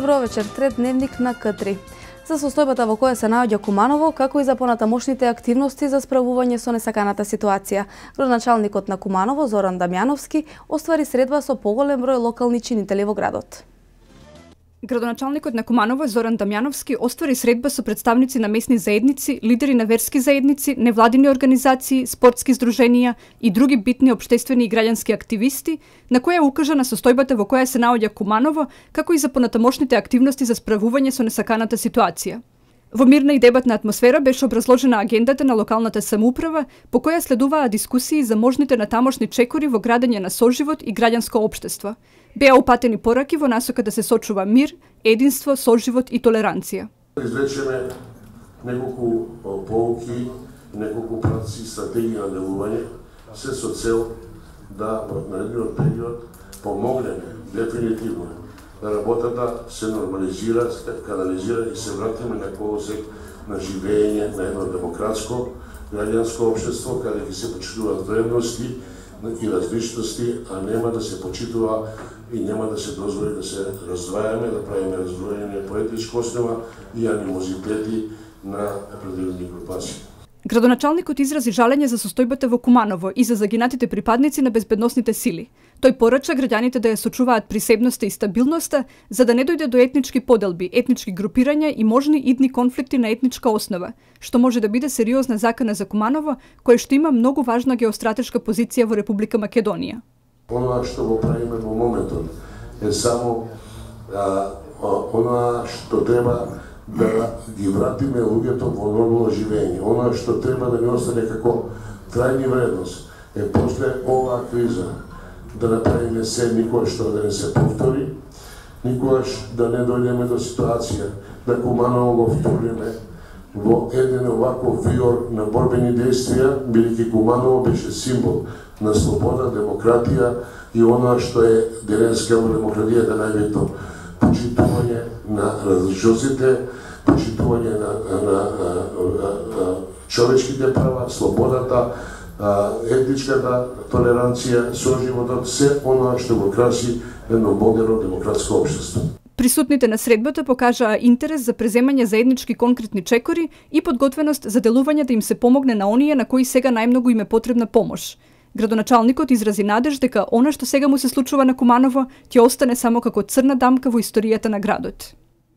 Добро вечер, трет дневник на К3. За состојбата во која се наоѓа Куманово, како и за понатамошните активности за справување со несаканата ситуација. Градоначалникот на Куманово, Зоран Дамјановски, оствари средба со поголем број локални чинители во градот. Градоначалникот на Куманово, Зоран Дамјановски, оствари средба со представници на месни заедници, лидери на верски заедници, невладини организации, спортски здруженија и други битни општествени и граѓански активисти, на која укажа на состојбата во која се наоѓа Куманово, како и за понатамошните активности за справување со несаканата ситуација. Во мирна и дебатна атмосфера беше образложена агендата на локалната самоуправа, по која следуваа дискусии за можните натамошни чекори во градење на соживот и граѓанско општество. Беа упатени пораки во насока да се сочува мир, единство, соживот и толеранција. Извлечеме неколку поуки, неколку праци и стратегии на делување, се со цел да во наредниот период помогнеме дефинитивно да работата се нормализира, канализира и се вратиме на колосек на живење на едно демократско, граѓанско општество, каде ќе се почитуваат вредности и различности, а нема да се почитува и нема да се дозволи да се раздвајаме, да правиме раздвоење по етничка основа и анимозитети на определени групации. Градоначалникот изрази жалење за состојбата во Куманово и за загинатите припадници на безбедносните сили. Тој порача граѓаните да ја сочуваат присебноста и стабилноста, за да не дојде до етнички поделби, етнички групирања и можни идни конфликти на етничка основа, што може да биде сериозна закана за Куманово, кој што има многу важна геостратешка позиција во Република Македонија. Оноа што го правиме во моментот е само оноа што треба да ги вратиме луѓето во нормално живење. Оноа што треба да ни остане како трајни вредност е после оваа криза да направиме се никогаш што да не се повтори, никогаш да не дојдеме до ситуација да Куманово го втуриме во еден оваков виор на борбени действија, бидејќи Куманово беше символ на слобода, демократија и оноа што е денеска во демократијата најбитно почитување на различностите, почитување на човечките права, слободата, етничката толеранција, соживотот, се оноа што го краси едно модерно демократско општество. Присутните на средбата покажаа интерес за преземање заеднички конкретни чекори и подготвеност за делување да им се помогне на оние на кои сега најмногу им е потребна помош. Градоначалникот изрази надеж дека она што сега му се случува на Куманово ќе остане само како црна дамка во историјата на градот.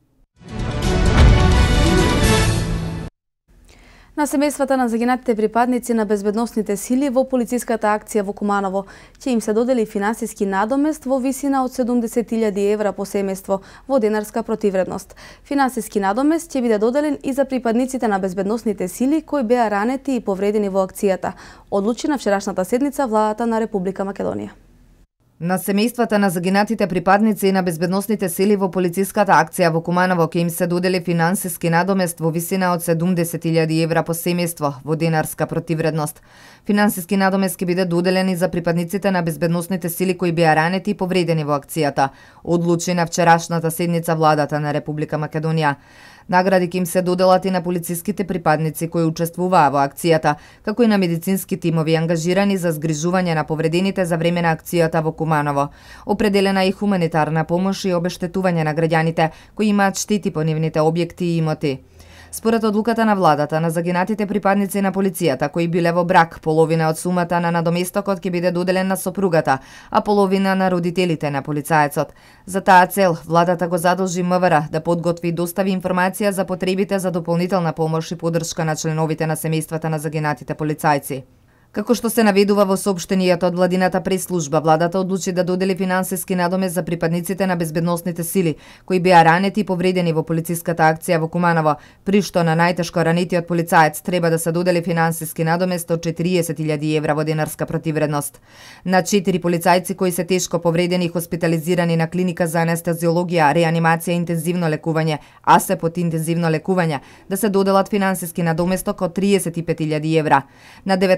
На семејствата на загинатите припадници на безбедносните сили во полициската акција во Куманово ќе им се додели финансиски надомест во висина од 70.000 евра по семејство во денарска противредност. Финансиски надомест ќе биде доделен и за припадниците на безбедносните сили кои беа ранети и повредени во акцијата, одлучи на вчерашната седница владата на Република Македонија. На семејствата на загинатите припадници на безбедносните сили во полициската акција во Куманово ќе им се додели финансиски надомест во висина од 70.000 евра по семејство во денарска противредност. Финансиски надомест ќе биде доделен и за припадниците на безбедносните сили кои беа ранети и повредени во акцијата, одлучи на вчерашната седница владата на Република Македонија. Награди ќе им се доделат и на полициските припадници кои учествуваа во акцијата, како и на медицински тимови ангажирани за згрижување на повредените за време на акцијата во Куманово. Определена и хуманитарна помош и обештетување на граѓаните кои имаат штети по нивните објекти и имоти. Според одлуката на владата, на загинатите припадници на полицијата кои биле во брак, половина од сумата на надоместокот ќе биде доделен на сопругата, а половина на родителите на полицаецот. За таа цел, владата го задолжи МВР да подготви и достави информација за потребите за дополнителна помош и поддршка на членовите на семејствата на загинатите полицајци. Како што се наведува во соопштенијата од владината прес-служба, владата одлучи да додели финансиски надомест за припадниците на безбедносните сили кои беа ранети и повредени во полициската акција во Куманово, при што на најтешко ранетиот полицаец треба да се додели финансиски надомест од 40.000 евра во денарска противредност. На 4 полицајци кои се тешко повредени и хоспитализирани на клиника за анестезиологија, реанимација и интензивно лекување, а се под интензивно лекување, да се доделат финансиски надоместок од 35.000 евра. На 19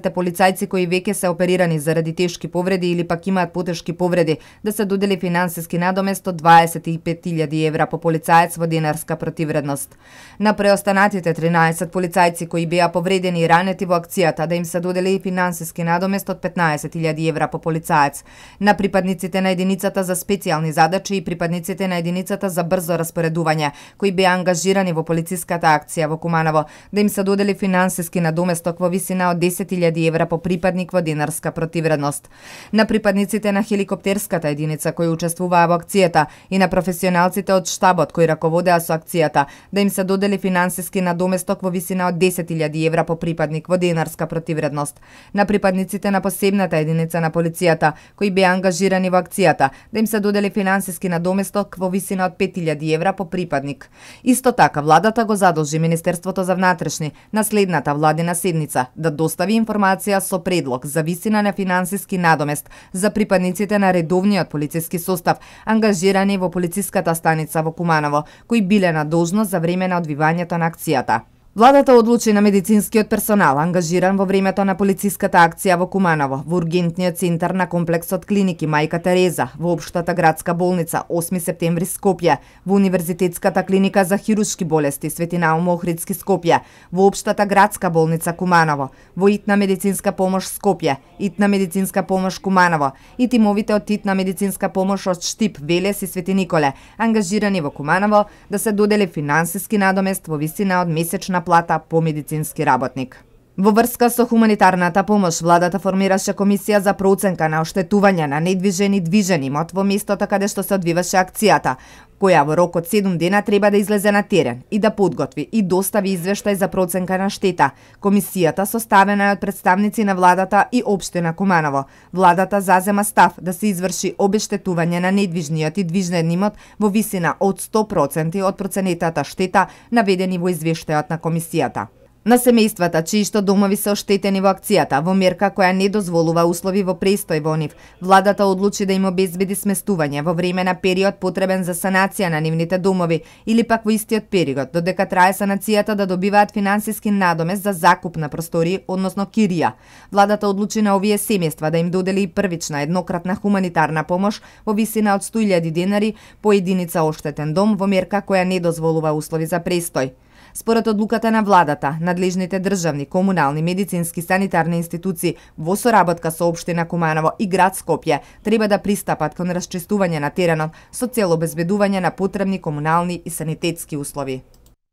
сите полицајци кои веќе се оперирани заради тешки повреди или пак имаат потешки повреди да се додели финансиски надомест од 25.000 евра по полицаец во денарска противредност. На преостанатите 13 полицајци кои беа повредени и ранети во акцијата да им се додели и финансиски надомест од 15.000 евра по полицаец. На припадниците на единицата за специјални задачи и припадниците на единицата за брзо распоредување кои беа ангажирани во полициската акција во Куманово да им се додели финансиски надоместок во висина од 10.000 евра по припадник во денарска противредност. На припадниците на хеликоптерската единица кои учествуваа во акцијата и на професионалците од штабот кои раководеа со акцијата да им се додели финансиски надоместок во висина од 10.000 евра по припадник во денарска противредност. На припадниците на посебната единица на полицијата кои беа ангажирани во акцијата да им се додели финансиски надоместок во висина од 5.000 евра по припадник. Исто така, владата го задолжи Министерството за внатрешни на следната владина седница да достави информација со предлог за висина на финансиски надомест за припадниците на редовниот полициски состав ангажирани во полициската станица во Куманово, кои биле на должност за време на одвивањето на акцијата. Владата одлучи на медицинскиот персонал ангажиран во времето на полициската акција во Куманово, во ургентниот центар на комплексот клиники Мајка Тереза, во општата градска болница 8 септември Скопје, во универзитетската клиника за хируршки болести Свети Наум Охридски Скопје, во општата градска болница Куманово, во Итна медицинска помош Скопје, Итна медицинска помош Куманово и тимовите од Итна медицинска помош од Штип, Велес и Свети Николе, ангажирани во Куманово да се додели финансиски надомест во висина од месечна плата по медицински работник. Во врска со хуманитарната помош, владата формираше комисија за проценка на оштетување на недвижен и движен имот во местото каде што се одвиваше акцијата, која во рок од 7 дена треба да излезе на терен и да подготви и достави извештај за проценка на штета. Комисијата составена е од представници на владата и општина Куманово. Владата зазема став да се изврши обештетување на недвижниот и движен имот во висина од 100% од проценетата штета наведени во извештајот на комисијата. На семејствата чии што домови се оштетени во акцијата, во мерка која не дозволува услови во престој во нив, владата одлучи да им обезбеди сместување во време на период потребен за санација на нивните домови или пак во истиот период, додека трае санацијата да добиваат финансиски надомест за закуп на простории, односно кирија. Владата одлучи на овие семејства да им додели и првична еднократна хуманитарна помош во висина од 100.000 денари по единица оштетен дом во мерка која не дозволува услови за престој. Според одлуката на владата, надлежните државни, комунални, медицински, санитарни институции во соработка со општина Куманово и град Скопје треба да пристапат кон расчистување на теренот со цел обезбедување на потребни комунални и санитетски услови.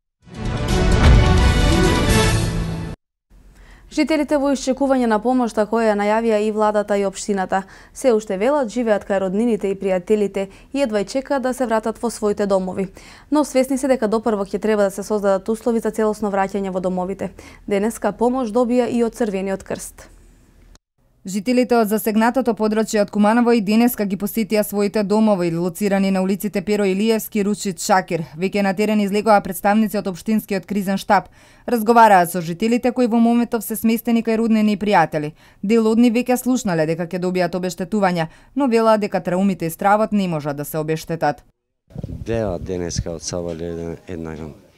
Жителите во исчекување на помошта која најавија и владата и општината се уште велат живеат кај роднините и пријателите и едва чекаат да се вратат во своите домови. Но свесни се дека допрво ќе треба да се создадат услови за целосно враќање во домовите. Денеска помош добија и од Црвениот крст. Жителите од засегнатото подрачје од Куманово и денеска ги посетија своите домови, лоцирани на улиците Перо Илиевски, Ручит, Шакир. Веќе на терен излегоа представници од општинскиот кризен штаб. Разговараат со жителите кои во моментов се сместени кај роднини и пријатели. Дел од нив веќе слушнале дека ќе добијат обештетување, но велаат дека траумите и стравот не можат да се обештетат. Беа денеска отсавале една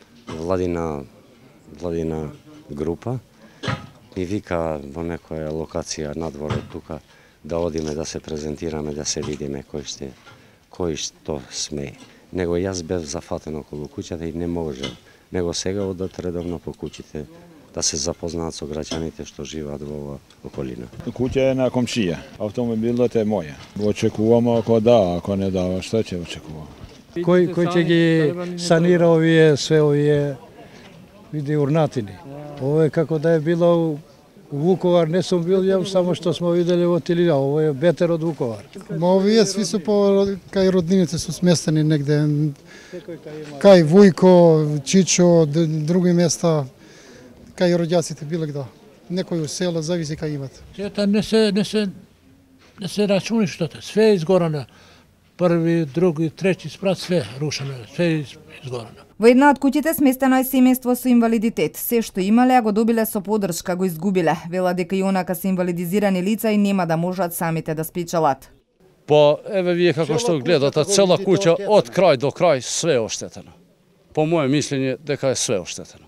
владина група. Ми вика во некоја локација надвор од тука да одиме да се презентираме, да се видиме кој што сме. Него јас бев зафатен околу куќата и не можев. Него сега одат редовно по куќите да се запознаат со граѓаните што живеат во оваа околина. Куќа е на комшија, автомобилот е моја. Очекуваме ако да, ако не дава, што ќе очекуваме? Кој ќе ги санира овие све овие види урнатини? Ово е како да е било у Вуковар, не сум бил ја, само што сме видели во телевизија, ово е бетер од Вуковар. Овие сви се по кај роднините се сместени негде. Кај Вујко, Чичо, други места, кај роѓаците било каде. Некој у села зависи кај имат. Сета не се рачуни штото, све е изгорано. Први, други, трети спрат, све рушено, све е изгорено. Во една од куќите сместено е семејство со инвалидитет. Се што имале, а го добиле со поддршка, го изгубиле. Вела дека и онака се инвалидизирани лица и нема да можат самите да спечелат. Еве вие како што гледате, цела куќа од крај до крај све оштетено. По моје мислење дека е све оштетено.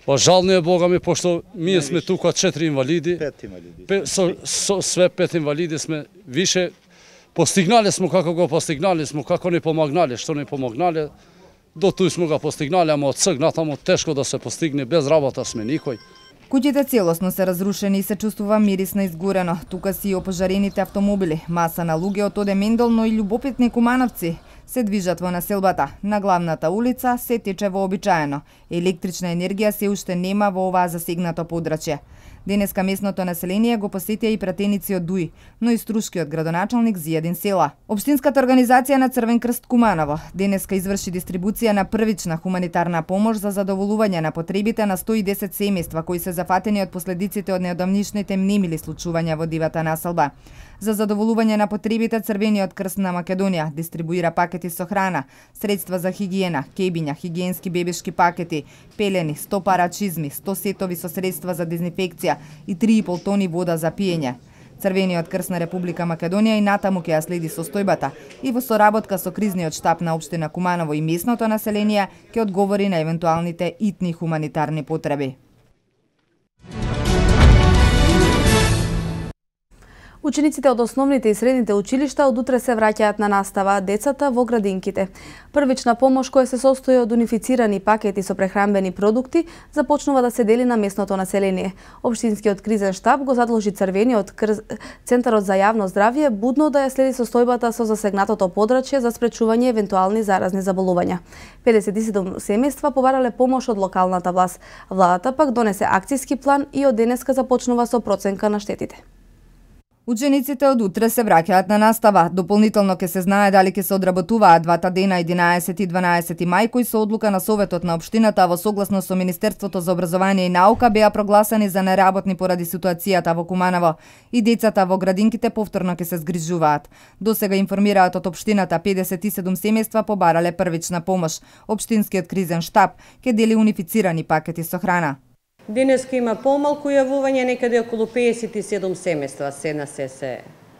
Па жално е Бога ми, пошто ние сме тука 4 инвалиди. 5 инвалиди. Све 5 инвалиди сме више. Постигнале смо како го постигнале смо, како не помогнале, што не помогнале. До туј смо го постигнале, ама од сыг натаму тешко да се постигне, без работа сме никој. Куќите целосно се разрушени и се чувствува мирисно изгорено. Тука си и опожарените автомобили, маса на луѓе од Одемендол, но и љубопитни кумановци се движат во населбата. На главната улица се тече вообичаено. Електрична енергија се уште нема во оваа засегнато подрачје. Денеска местното население го посетија и пратеници од ДУИ, но и струшкиот градоначалник Зијадин Села. Општинската организација на Црвен крст Куманово денеска изврши дистрибуција на првична хуманитарна помош за задоволување на потребите на 110 семејства кои се зафатени од последиците од неодамнишните немили случувања во дивата населба. За задоволување на потребите Црвениот крст на Македонија дистрибуира пакети со храна, средства за хигиена, кебиња, хигиенски бебешки пакети, пелени, 100 пара чизми, 100 сетови со средства за дезинфекција и 3,5 тони вода за пиење. Црвениот крст на Република Македонија и натаму ќе ја следи состојбата и во соработка со кризниот штаб на општина Куманово и местното население ќе одговори на евентуалните итни хуманитарни потреби. Учениците од основните и средните училишта од утре се враќаат на настава, децата во градинките. Првична помош која се состои од унифицирани пакети со прехранбени продукти започнува да се дели на местното население. Општинскиот кризен штаб го задолжи Црвениот Центарот за јавно здравје будно да ја следи состојбата со засегнатото подрачје за спречување евентуални заразни заболувања. 57 семејства побарале помош од локалната власт. Владата пак донесе акцијски план и од денеска започнува со проценка на штетите. Учениците од утре се враќаат на настава. Дополнително ќе се знае дали ќе се одработуваат двата дена 11 и 12 мај, кои со одлука на Советот на општината во согласно со Министерството за образование и наука беа прогласени за неработни поради ситуацијата во Куманово. И децата во градинките повторно ќе се згрижуваат. Досега информираат од општината 57 семејства побарале првична помош. Општинскиот кризен штаб ќе дели унифицирани пакети со храна. Денеска има помалку јавување, некаде околу 57 семејства се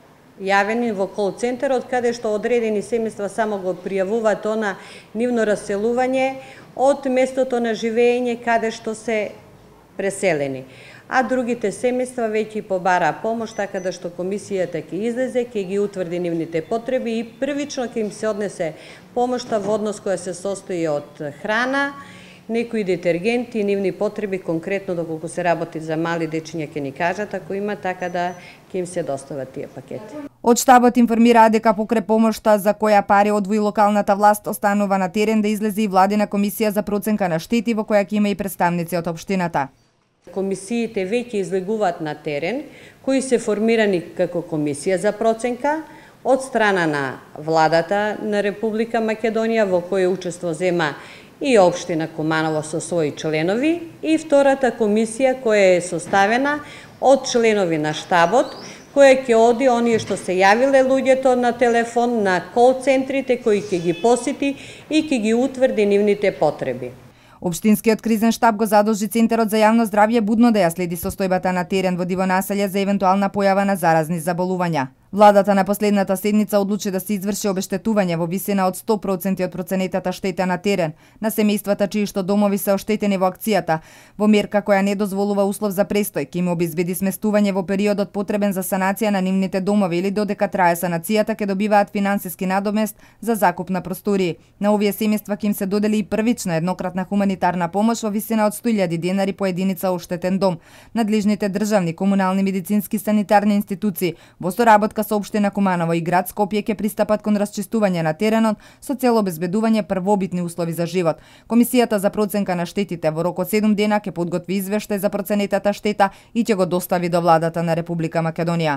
јавени во кол центарот, каде што одредени семејства само го пријавуваат она нивно раселување од местото на живење каде што се преселени. А другите семејства веќе побара помош, така да што комисијата ќе излезе, ќе ги утврди нивните потреби и првично ќе им се однесе помошта во однос која се состои од храна, некои детергенти и нивни потреби, конкретно доколку се работи за мали дечиња ќе ни кажат ако има, така да ќе им се достават тие пакети. Од штабот информираа дека покрај помошта за која пари одвои локалната власт останува на терен да излезе и владина комисија за проценка на штети во која ќе има и представници од општината. Комисиите веќе излегуваат на терен, кои се формирани како комисија за проценка од страна на владата на Република Македонија, во која учество зема и општина Куманово со своји членови, и втората комисија која е составена од членови на штабот, која ќе оди оние што се јавиле луѓето на телефон на кол центрите, кои ќе ги посети и ќе ги утврди нивните потреби. Општинскиот кризен штаб го задолжи Центарот за јавно здравје будно да ја следи состојбата на терен во диво населје за евентуална појава на заразни заболувања. Владата на последната седница одлучи да се изврши обештетување во висина од 100% од проценетата штета на терен на семејствата чии што домови се оштетени во акцијата, во мерка која не дозволува услов за престој, ќе им обезбеди сместување во периодот потребен за санација на нивните домови или додека трае санацијата ќе добиваат финансиски надомест за закуп на простории. На овие семејства ќе им се додели и првична еднократна хуманитарна помош во висина од 100.000 денари по единица оштетен дом. Надлежните државни, комунални, медицински, санитарни институции во соработка со општина Куманово и град Скопје ќе пристапат кон расчистување на теренот со цел обезбедување првобитни услови за живот. Комисијата за проценка на штетите во рок од 7 дена ќе подготви извештај за проценетата штета и ќе го достави до владата на Република Македонија.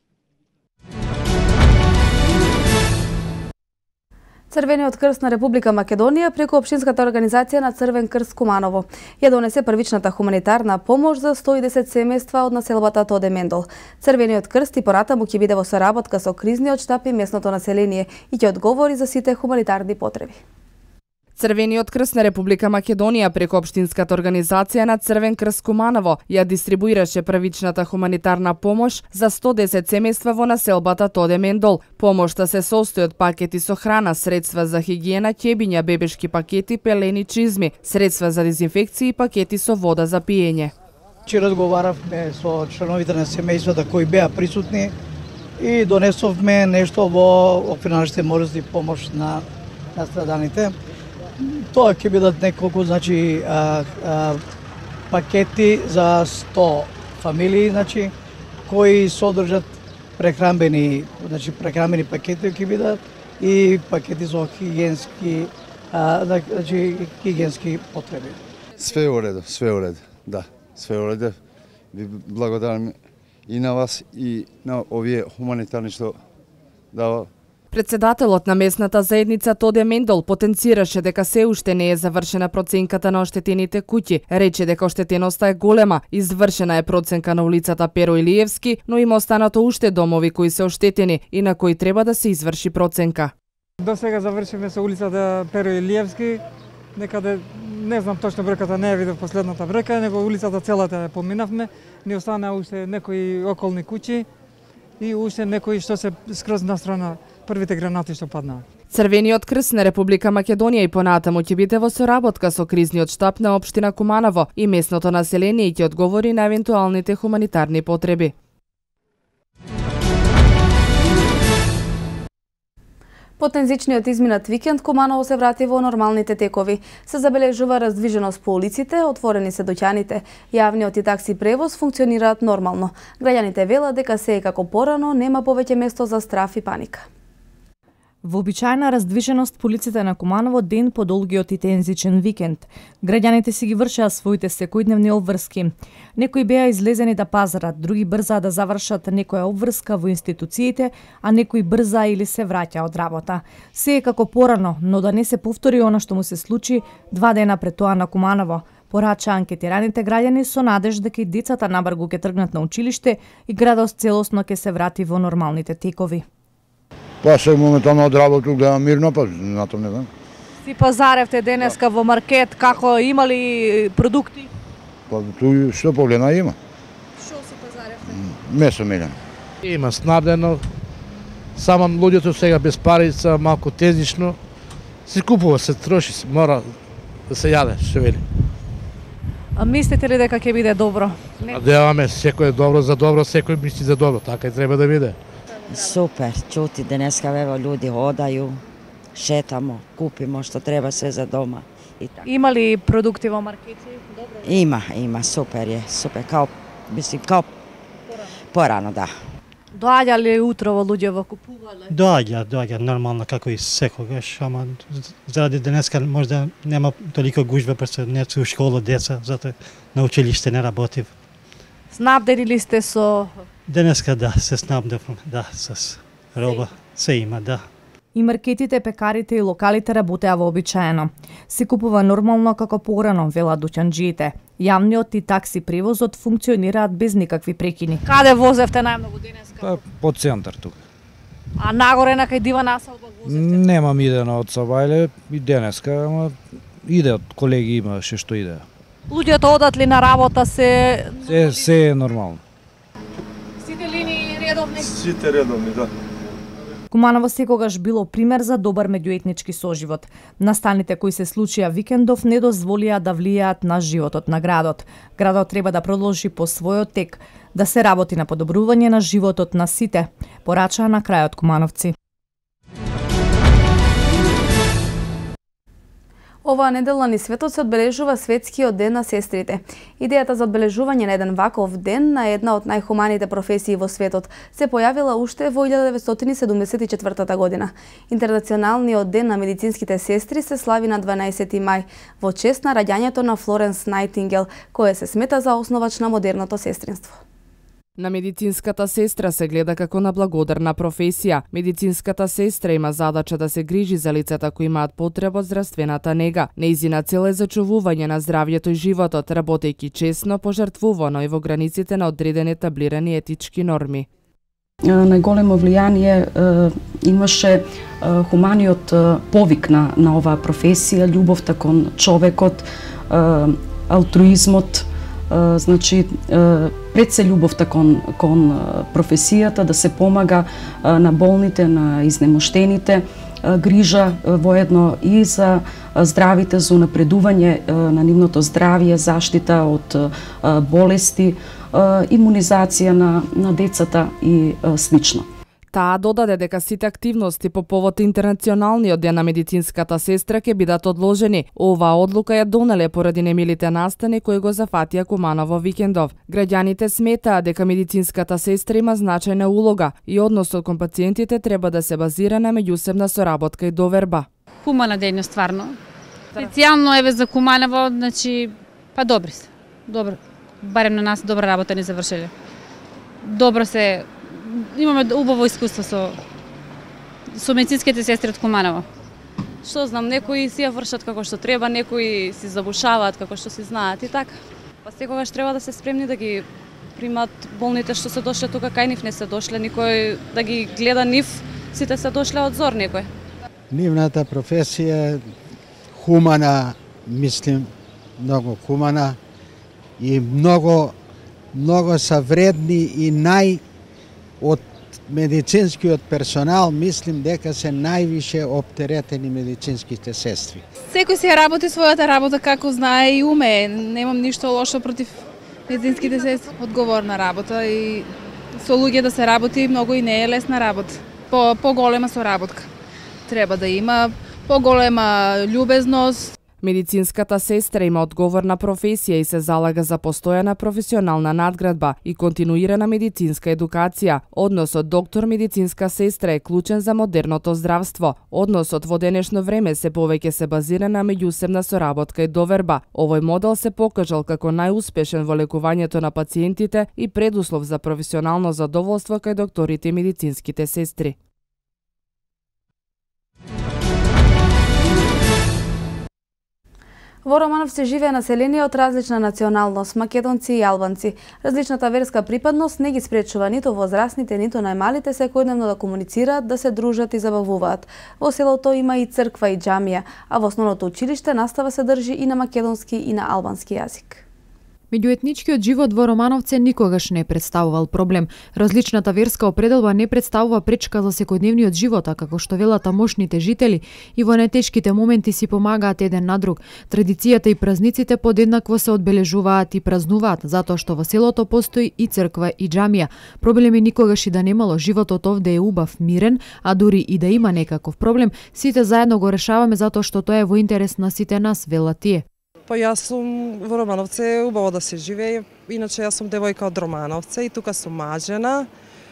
Црвениот крст на Република Македонија преку општинската организација на Црвен крст Куманово ја донесе првичната хуманитарна помош за 110 семејства од населбата Одемендол. Црвениот крст и понатаму ќе биде во соработка со кризниот штаб и местното население и ќе одговори за сите хуманитарни потреби. Црвениот крст на Република Македонија преку општинската организација на Црвен крст Куманово ја дистрибуираше првичната хуманитарна помош за 110 семејства во населбата Тоде Мендол. Помошта се состои од пакети со храна, средства за хигиена, ќебиња, бебешки пакети, пелени, чизми, средства за дезинфекција и пакети со вода за пиење. Разговаравме со членовите на семејствата кои беа присутни и донесовме нешто во оквир на нашите можности помош на страданите. Тоа ќе бидат неколку пакети за 100 фамилии, кои содржат прехранбени пакети ќе бидат и пакети за хигиенски потреби. Све у реду, да, све у реду. Ви благодарам и на вас и на овие хуманитарни што дава. Председателот на местната заедница Тоде Мендол потенцираше дека се уште не е завршена проценката на оштетените куќи. Рече дека оштетеноста е голема, извршена е проценка на улицата Перо Илиевски, но има останато уште домови кои се оштетени и на кои треба да се изврши проценка. До сега завршиме со улицата Перо Илиевски, некаде не знам точно брката, не ја видов последната брка, него улицата целата ја поминавме, ни остана уште некои околни куќи и уште некои што се скроз настрана првите гранати што паднаа. Црвениот крст на Република Македонија и понатаму ќе биде во соработка со кризниот штаб на општина Куманово и местното население и ќе одговори на евентуалните хуманитарни потреби. По тензичниот изминат викенд Куманово се врати во нормалните текови. Се забележува раздвиженост по улиците, отворени се дуќаните, јавниот и такси превоз функционираат нормално. Граѓаните велат дека се е како порано, нема повеќе место за страф и паника. Вообичаена раздвиженост по улиците на Куманово ден по долгиот и тензичен викенд. Граѓаните си ги вршеа своите секојдневни обврски. Некои беа излезени да пазарат, други брзаа да завршат некоја обврска во институциите, а некои брзаа или се враќа од работа. Се е како порано, но да не се повтори она што му се случи 2 дена пред тоа на Куманово. Порача анкетираните граѓани со надеж дека и децата набргу ќе тргнат на училиште и градот целосно ќе се врати во нормалните текови. Па се моментално од работа гледам мирно, па на тоа не знам. Си пазаревте денеска во маркет, како имали продукти? Па туј што погледна има. Што си пазаревте? Месо милен. Има снабдено, само луѓето сега без парица, малку тезично. Се купува, се троши, мора да се јаде, што вели. А мислите ли дека ќе биде добро? Надеваме, секој е добро за добро, секој мисли за добро, така и треба да биде. Супер, чути денеска ево луѓе одају, шетамо, купимо што треба се за дома и така. Има ли продукти во маркети? Добро. Има, супер е, супер, као порано, да. Доаѓа ли утрово луѓе во купувале? Доаѓа, нормално како и секогаш, ама заради денеска можда нема толико гужва, пресо не се у школа деца, затоа на училиште не работив. Снабдени ли сте со... Денеска да, се снабдевме, да, с роба, се има, да. И маркетите, пекарите и локалите работеа вообичаено. Се купува нормално како порано, велат дуќанџиите. Јавниот и такси превозот функционираат без никакви прекини. Каде возевте најмногу денеска? По центар тука. А нагоре на кај Дива Насалба возевте? Немам идено од Сабајле и денеска, ама иде од колеги имаше што иде. Луѓето одат ли на работа се... Се е нормално. Сите линии редовни? Сите редовни, да. Куманово секогаш било пример за добар меѓуетнички соживот. Настаните кои се случија викендов не дозволија да влијаат на животот на градот. Градот треба да продолжи по својот тек, да се работи на подобрување на животот на сите, порачаа на крајот кумановци. Оваа недела низ светот се одбележува Светскиот ден на сестрите. Идејата за одбележување на еден ваков ден на една од најхуманите професии во светот се појавила уште во 1974 година. Интернационалниот ден на медицинските сестри се слави на 12 мај во чест на раѓањето на Флоренс Најтингел, која се смета за основач на модерното сестринство. На медицинската сестра се гледа како на благодарна професија. Медицинската сестра има задача да се грижи за лицата кои имаат потреба од здравствената нега. Нејзина цел е зачувување на здравјето и животот, работејќи честно, пожртвувано и во границите на одредени етаблирани етички норми. Најголемо влијание имаше хуманиот повик на оваа професија, љубовта кон човекот, алтруизмот, значи пред се љубовта кон професијата, да се помага на болните, на изнемоштените, грижа воедно и за здравите, за унапредување на нивното здравје, заштита од болести, имунизација на децата и слично. Таа додаде дека сите активности по повод Интернационалниот ден на медицинската сестра ќе бидат одложени. Оваа одлука ја донеле поради немилите настани кои го зафатија Куманово викендов. Граѓаните сметаа дека медицинската сестра има значајна улога и односот кон пациентите треба да се базира на меѓусебна соработка и доверба. Хумана дејност стварно. Специјално еве за Куманово, значи добри се. Добро. Барем на нас добра работа ни завршиле. Добро се, имаме убаво искуство со медицинските сестри од Куманово. Што знам, некои си ја вршат како што треба, некои си забушаваат како што си знаат и така. Па секогаш треба да се спремни да ги примат болните што се дошле тука, кај нив не се дошле, никој да ги гледа нив, сите се дошле од зор некој. Нивната професија хумана, мислим, многу хумана и многу са вредни и од медицинскиот персонал, мислим дека се највише оптеретени медицинските сестри. Секој си работи својата работа како знае и умее. Немам ништо лошо против медицинските сестри. Одговорна работа и со луѓе да се работи многу и не е лесна работа. Поголема соработка. Треба да има поголема љубезност. Медицинската сестра има одговорна професија и се залага за постојана професионална надградба и континуирана медицинска едукација. Односот доктор медицинска сестра е клучен за модерното здравство. Односот во денешно време се повеќе се базира на меѓусебна соработка и доверба. Овој модел се покажал како најуспешен во лекувањето на пациентите и предуслов за професионално задоволство кај докторите и медицинските сестри. Во Романов се живее население од различна националност, македонци и албанци. Различната верска припадност не ги спречува ниту возрастните, ниту најмалите секојдневно да комуницираат, да се дружат и забавуваат. Во селото има и црква и џамија, а во основното училиште настава се држи и на македонски и на албански јазик. Меѓуетничкиот живот во Романовце никогаш не представувал проблем. Различната верска определба не представува пречка за секојдневниот живот, а како што велат тамошните жители, и во најтешките моменти си помагаат еден на друг. Традицијата и празниците подеднакво се одбележуваат и празнуваат, затоа што во селото постои и црква и џамија. Проблеми никогаш и да немало, животот овде е убав, мирен, а дури и да има некаков проблем, сите заедно го решаваме затоа што тоа е во интерес на сите нас, велат тие. Па јас сум во Романовце, убаво да се живее, иначе јас сум девојка од Романовце и тука сум мажена.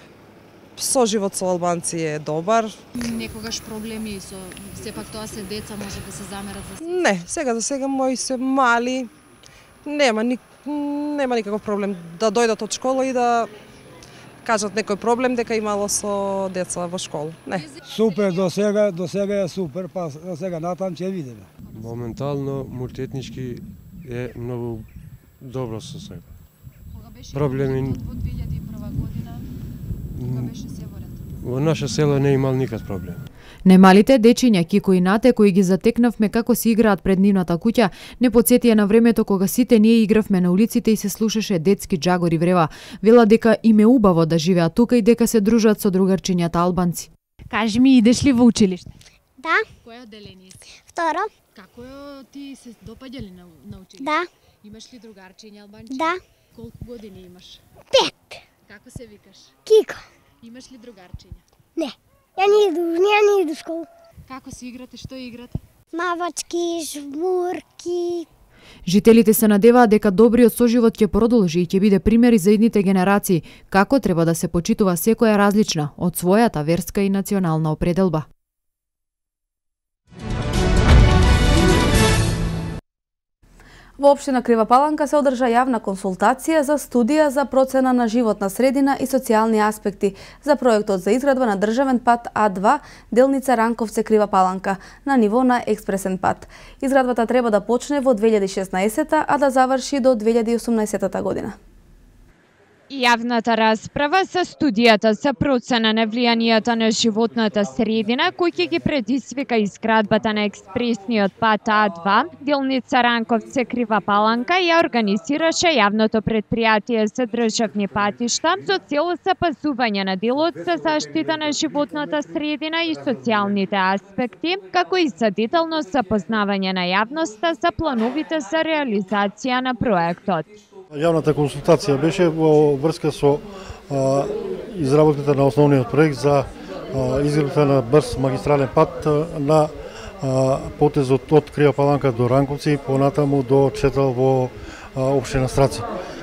Соживот со албанци е добар. Некогаш проблеми со сепак тоа се деца може да се замерат за се? Не, сега за сега мои се мали. Нема никаков проблем да дојдат од школа и да кажат некој проблем дека имало со деца во школа. Не. Супер, до сега е супер, па до сега натам ќе видиме. Моментално мултиетнички е многу добро со себе. Проблеми во 2001 година кога беше се во ред? Во наше село не имал никад проблем. Најмалите дечиња Кико и Нате, кои ги затекнавме како си играат пред нивната куќа, не потсетија на времето кога сите ние игравме на улиците и се слушаше детски джагори врева. Вела дека им е убаво да живеат тука и дека се дружат со другарчињата албанци. Кажи ми, идеш ли во училиште? Да. Која одделение си? Второ. Како ти се допаѓа ли на училиште? Да. Имаш ли другарчиња албанчи? Да. Колку години имаш? 5. Како се викаш? Кико. Имаш ли другарчиња? Не. Ја не иду школа. Како си играте? Што играте? Мавачки, жмурки. Жителите се надеваат дека добриот соживот ќе продолжи и ќе биде пример и за идните генерации, како треба да се почитува секоја различна од својата верска и национална определба. Во општина Крива Паланка се одржа јавна консултација за студија за процена на животна средина и социјални аспекти за проектот за изградба на државен пат А2 делница Ранковце Крива Паланка на ниво на експресен пат. Изградбата треба да почне во 2016, а да заврши до 2018 година. Јавната расправа со студијата за процена на влијанието на животната средина, кој ќе ги предизвика изградбата на експресниот пат А2, делница Ранковце Крива Паланка, ја организираше јавното предпријатие за државни патишта со цел запазување на делот за заштита на животната средина и социјалните аспекти, како и за детално запознавање на јавноста за плановите за реализација на проектот. Јавната консултација беше во врска со изработката на основниот проект за изградбата на брз магистрален пат на потезот од Крива Паланка до Ранковци и понатаму до Четал во општина Страци.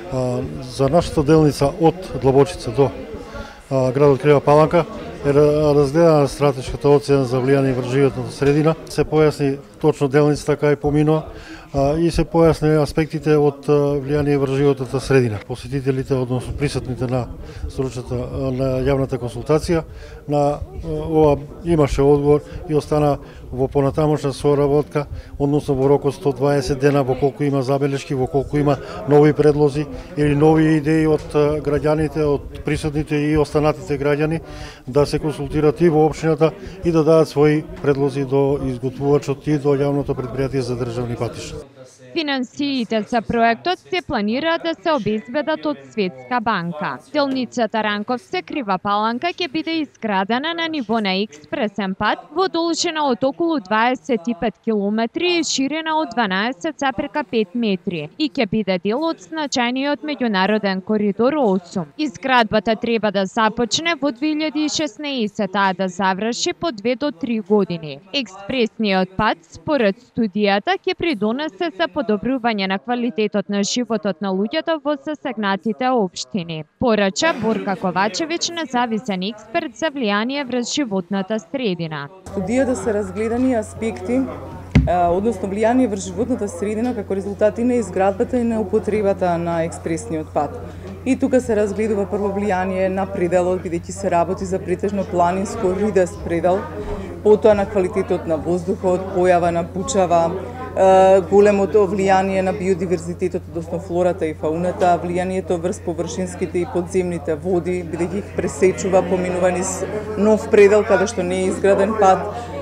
За нашата делница од Длабочица до градот Крива Паланка е разгледана стратешката оцена за влијание врз животната средина. Се појасни точно делницата кај поминува и се појасни аспектите од влијание врз животната средина. Посетителите, односно присутните на стручната на јавната консултација, на ова имаше одговор и остана во понатамошна соработка, односно во рок од 120 дена, во колку има забелешки, во колку има нови предлози или нови идеи од граѓаните, од присутните и останатите граѓани, да се консултират и во општината и да дадат своји предлози до изготвувачот и до јавното предпријатие за државни патишта. Финансиите за проектот се планира да се обезбедат од Светска банка. Делницата Ранковце Крива Паланка ќе биде изградена на ниво на експресен пат во должина од околу 25 км и ширина од 12,5 метри и ќе биде дел од значајниот меѓународен коридор 8. Изградбата треба да започне во 2016, а да заврши по 2 до 3 години. Експресниот пат, според студијата, ќе придонесе за подобрување на квалитетот на животот на луѓето во засегнатите општини. Порача Борка Ковачевиќ, независен експерт за влијание врз животната средина. Студијата се разгледани аспекти, односно влијание врз животната средина како резултати на изградбата и на употребата на експресниот пат. И тука се разгледува прво влијание на пределот, бидејќи се работи за претежно планинско ридаст предел, потоа на квалитетот на воздухот, појава на пучава, големото влијание на биодиверзитетот, односно флората и фауната, влијанието врз површинските и подземните води, бидејќи их пресечува, поминува низ нов предел каде што не е изграден пат,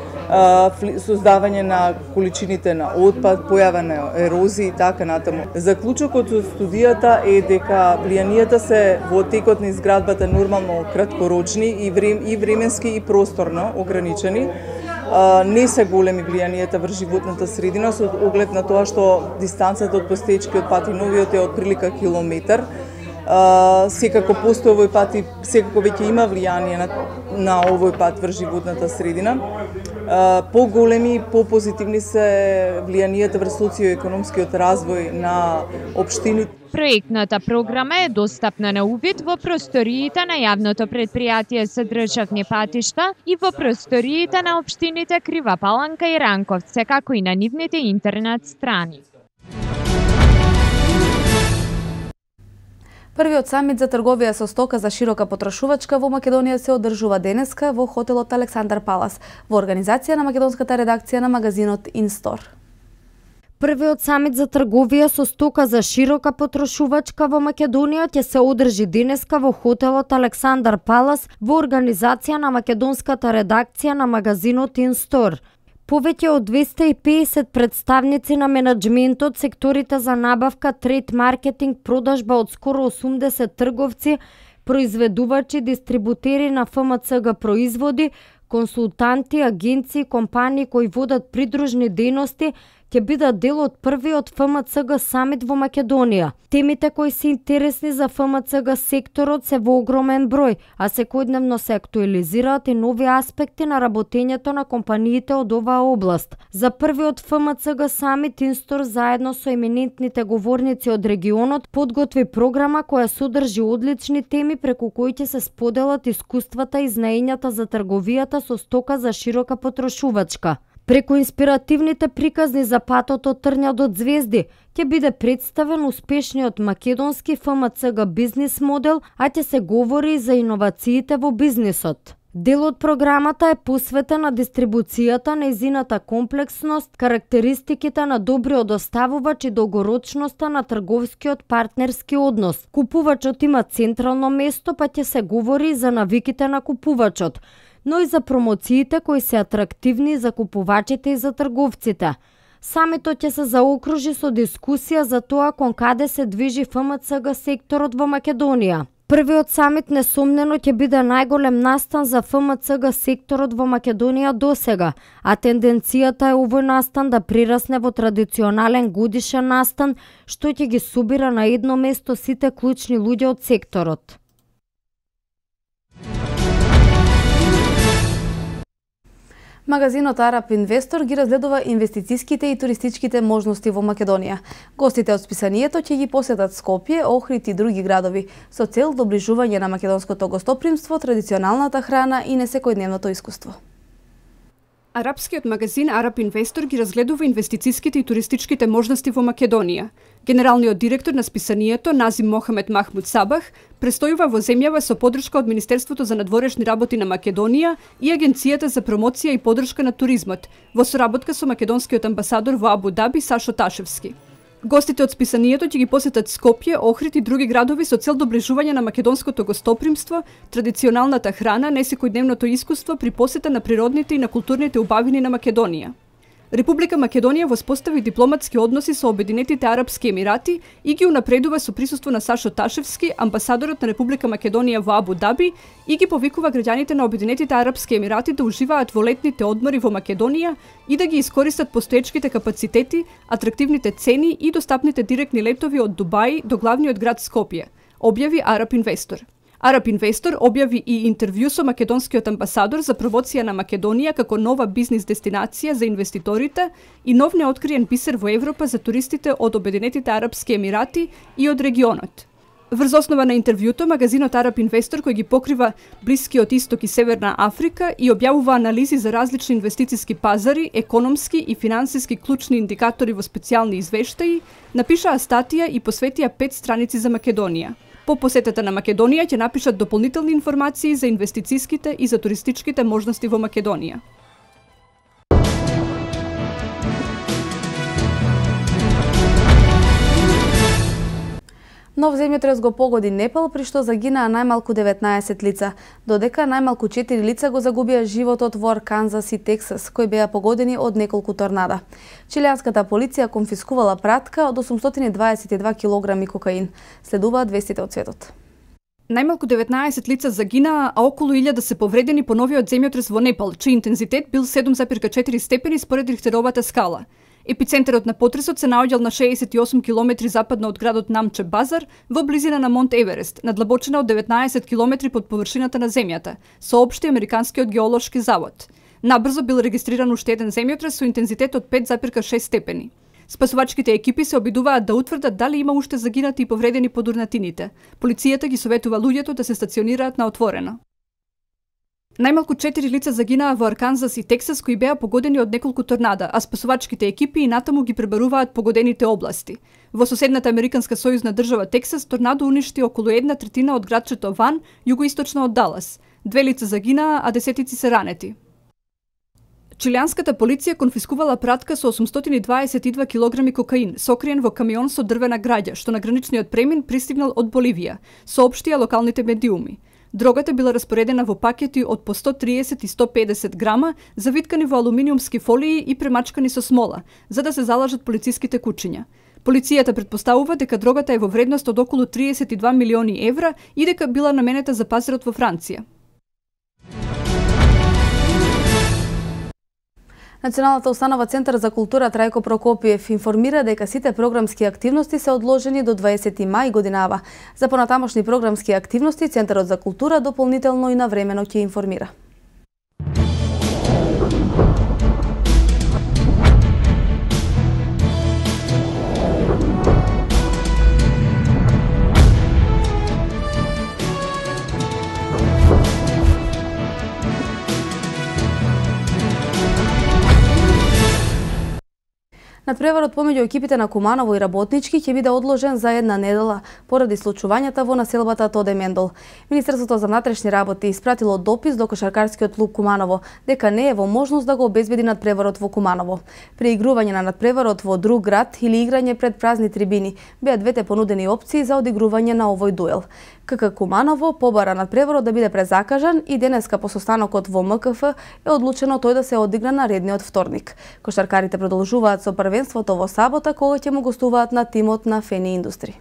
создавање на количините на отпад, појава на ерозија и така натаму. Заклучокот од студијата е дека влијанието се во текот на изградбата нормално краткорочни и временски и просторно ограничени. Не се големи влијанието врз животната средина со оглед на тоа што дистанцата од постоечкиот пат и новиот е од прилика километар. Секако постои овој пат и секако веќе има влијание на овој пат врз животната средина. Поголеми и попозитивни се влијанието врз социоекономскиот развој на општините. Проектната програма е достапна на увид во просториите на јавното предпријатие за државни патишта и во просториите на општините Крива Паланка и Ранковце, како и на нивните интернет страни. Првиот самит за трговија со стока за широка потрошувачка во Македонија се одржува денеска во хотелот Александар Палас, во организација на македонската редакција на магазинот Инстор. Првиот самит за трговија со стока за широка потрошувачка во Македонија ќе се одржи денеска во хотелот Александар Палас во организација на македонската редакција на магазинот Инстор. Повеќе од 250 представници на менаџментот, секторите за набавка, трейд маркетинг, продажба од скоро 80 трговци, произведувачи, дистрибутери на ФМЦГ производи, консултанти, агенции, компании кои водат придружни дејности, ќе бидат дел од првиот ФМЦГ самит во Македонија. Темите кои се интересни за ФМЦГ секторот се во огромен број, а секојдневно се актуализираат и нови аспекти на работењето на компаниите од оваа област. За првиот ФМЦГ самит Инстор заедно со еминентните говорници од регионот подготви програма која содржи одлични теми преку кои ќе се споделат искуствата и знаењата за трговијата со стока за широка потрошувачка. Преку инспиративните приказни за патот од Трња до Звезди ќе биде представен успешниот македонски ФМЦГ бизнис модел, а ќе се говори и за иновациите во бизнисот. Дел од програмата е посветен на дистрибуцијата, нејзината комплексност, карактеристиките на добриот доставувач и долгорочноста на трговскиот партнерски однос. Купувачот има централно место, па ќе се говори за навиките на купувачот, но и за промоциите кои се атрактивни за купувачите и за трговците. Самитот ќе се заокружи со дискусија за тоа кон каде се движи ФМЦГ секторот во Македонија. Првиот самит несомнено ќе биде најголем настан за ФМЦГ секторот во Македонија досега, а тенденцијата е овој настан да прирасне во традиционален годишен настан, што ќе ги собира на едно место сите клучни луѓе од секторот. Магазинот Араб Инвестор ги разгледува инвестицијските и туристичките можности во Македонија. Гостите од списанието ќе ги посетат Скопје, Охрид и други градови со цел доближување на македонското гостопримство, традиционалната храна и несекојдневното искуство. Арапскиот магазин Араб Инвестор ги разгледува инвестицијските и туристичките можности во Македонија. Генералниот директор на списанието Назим Мохамед Махмуд Сабах престојува во земјава со подршка од Министерството за надворешни работи на Македонија и Агенцијата за промоција и подршка на туризмот, во соработка со македонскиот амбасадор во Абу Даби Сашо Ташевски. Гостите од списанието ќе ги посетат Скопје, Охрид и други градови со цел доближување на македонското гостопримство, традиционалната храна, несекојдневното искуство при посета на природните и на културните убавини на Македонија. Република Македонија воспостави дипломатски односи со Обединетите Арапски Емирати и ги унапредува со присуство на Сашо Ташевски, амбасадорот на Република Македонија во Абу Даби, и ги повикува граѓаните на Обединетите Арапски Емирати да уживаат во летните одмори во Македонија и да ги искористат постоечките капацитети, атрактивните цени и достапните директни летови од Дубај до главниот град Скопје, објави Араб Инвестор. Араб Инвестор објави и интервју со македонскиот амбасадор за промоција на Македонија како нова бизнис дестинација за инвеститорите и нов неоткриен бисер во Европа за туристите од Обединетите Арапски Емирати и од регионот. Врз основа на интервјуто, магазинот Араб Инвестор, кој ги покрива Блискиот Исток и Северна Африка и објавува анализи за различни инвестициски пазари, економски и финансиски клучни индикатори во специјални извештаи, напишаа статија и посветија 5 страници за Македонија. По посетата на Македонија ќе напишат дополнителни информации за инвестицијските и за туристичките можности во Македонија. Нов земјотрес го погоди Непал, при што загинаа најмалку 19 лица, додека најмалку 4 лица го загубија животот во Арканзас и Тексас, кои беа погодени од неколку торнада. Чилијанската полиција конфискувала пратка од 822 килограми кокаин. Следуваат вестите од светот. Најмалку 19 лица загинаа, а околу 1000 се повредени по новиот земјотрес во Непал, чиј интензитет бил 7,4 степени според Рихтеровата скала. Епицентарот на потресот се наоѓал на 68 км западно од градот Намче Базар, во близина на Монт Еверест, на длабочина од 19 км под површината на земјата, соопшти Американскиот геолошки завод. Набрзо бил регистриран уште еден земјотрес со интензитет од 5,6 степени. Спасувачките екипи се обидуваат да утврдат дали има уште загинати и повредени под урнатините. Полицијата ги советува луѓето да се стационираат на отворено. Најмалку 4 лица загинаа во Арканзас и Тексас, кои беа погодени од неколку торнада, а спасувачките екипи и натаму ги пребаруваат погодените области. Во соседната американска сојузна држава Тексас торнадо уништи околу 1/3 од градчето Ван, југоисточно од Далас. 2 лица загинаа, а десетици се ранети. Чилијанската полиција конфискувала пратка со 822 килограми кокаин, сокриен во камион со дрвена граѓа, што на граничниот премин пристигнал од Боливија, соопштија локалните медиуми. Дрогата била распоредена во пакети од по 130 и 150 грама, завиткани во алуминиумски фолии и премачкани со смола, за да се залажат полициските кучиња. Полицијата претпоставува дека дрогата е во вредност од околу 32 милиони евра и дека била наменета за пазарот во Франција. Националната установа Центар за култура Трајко Прокопиев информира дека сите програмски активности се одложени до 20 мај годинава. За понатамошни програмски активности Центарот за култура дополнително и навремено ќе информира. Надпреварот помеѓу екипите на Куманово и Работнички ќе биде одложен за една недела поради случувањата во населбата Тоде Мендол. Министерството за внатрешни работи испратило допис до кошаркарскиот клуб Куманово дека не е во можност да го обезбеди надпреварот во Куманово. При игрување на надпреварот во друг град или играње пред празни трибини беа двете понудени опции за одигрување на овој дуел. КК Куманово побара надпреварот да биде презакажан и денеска по состанокот во МКФ е одлучено тој да се одигра на редниот вторник. Кошаркарите продолжуваат со првенството во сабота кога ќе му гостуваат на тимот на Фени Индустри.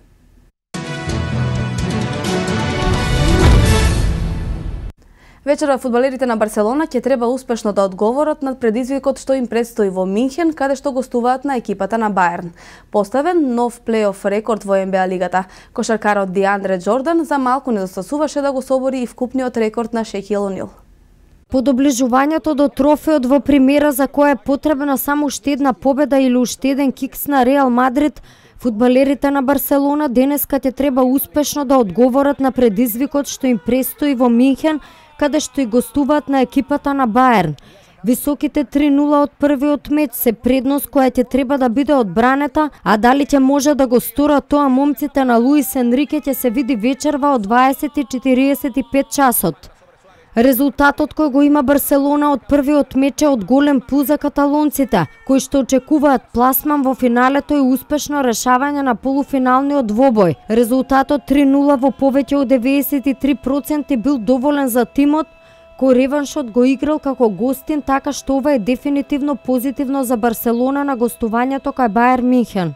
Вечера фудбалерите на Барселона ќе треба успешно да одговорат на предизвикот што им предстои во Минхен, каде што гостуваат на екипата на Баерн. Поставен нов плей-оф рекорд во НБА лигата, кошаркарот Деандре Джордан за малку недостасуваше да го собори и вкупниот рекорд на Шекил Онил. По доближувањето до трофеот во примера за која е потребна само уште една победа или уште еден кикс на Реал Мадрид, фудбалерите на Барселона денеска ќе треба успешно да одговорат на предизвикот што им престои во Минхен, каде што и гостуваат на екипата на Баерн. Високите 3-0 од првиот меч се предност која ќе треба да биде одбранета, а дали ќе може да го сторат тоа момците на Луис Енрике ќе се види вечерва од 20:45 часот. Резултатот кој го има Барселона од првиот меч е од голем плюс за каталонците, кои што очекуваат пласман во финалето и успешно решавање на полуфиналниот двобој. Резултатот 3-0 во повеќе од 93% бил доволен за тимот, кој реваншот го играл како гостин, така што ова е дефинитивно позитивно за Барселона на гостувањето кај Баерн Минхен.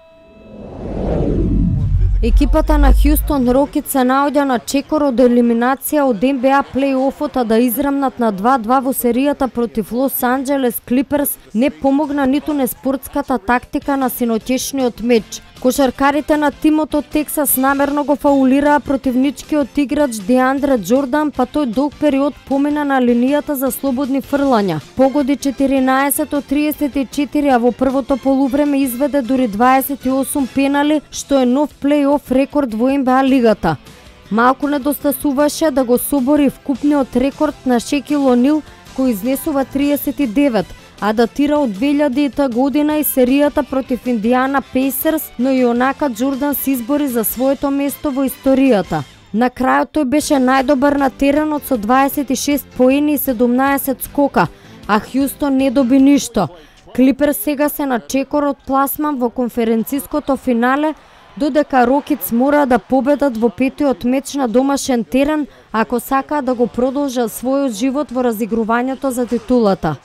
Екипата на Хјустон Рокетс се наоѓа на чекор од елиминација од НБА плей-офот, а да израмнат на 2-2 во серијата против Лос Анџелес Клиперс не помогна ниту неспортската тактика на синоќешниот меч. Кошаркарите на тимот од Тексас намерно го фаулираа противничкиот играч Деандре Джордан, па тој долг период помина на линијата за слободни фрлања. Погоди 14 од 34, а во првото полувреме изведе дури 28 пенали, што е нов плей-оф рекорд во НБА лигата. Малку недостасуваше да го собори вкупниот рекорд на Шекил Онил, кој изнесува 39, а датира од 2000 година и серијата против Индиана Пейсерс, но и онака Джордан се избори за своето место во историјата. На крајот тој беше најдобар на теренот со 26 поени и 17 скока, а Хјустон не доби ништо. Клиперс сега се на чекор од пласман во конференциското финале, додека Рокетс мора да победат во петиот меч на домашен терен, ако сакаат да го продолжат својот живот во разигрувањето за титулата.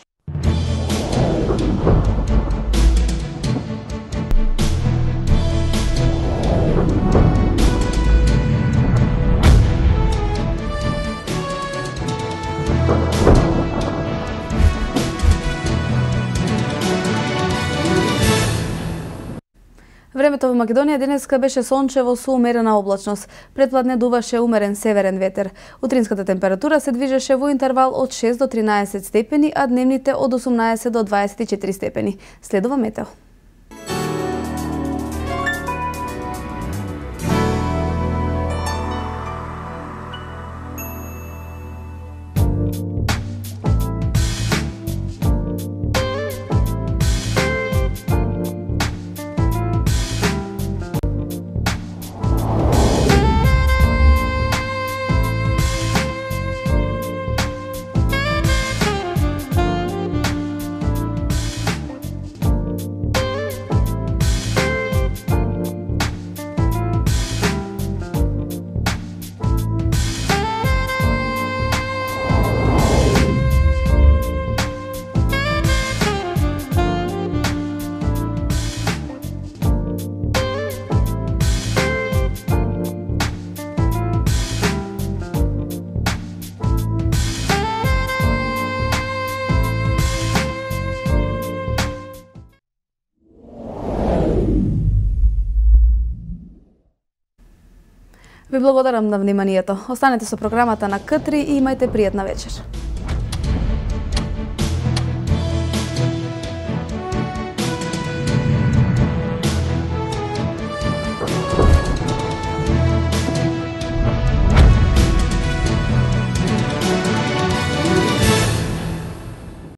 Времето во Македонија денеска беше сончево со умерена облачност. Предпладне дуваше умерен северен ветер. Утринската температура се движеше во интервал од 6 до 13 степени, а дневните од 18 до 24 степени. Следува метео. Ви благодарам на вниманието. Останете со програмата на К3 и имајте пријатна вечер.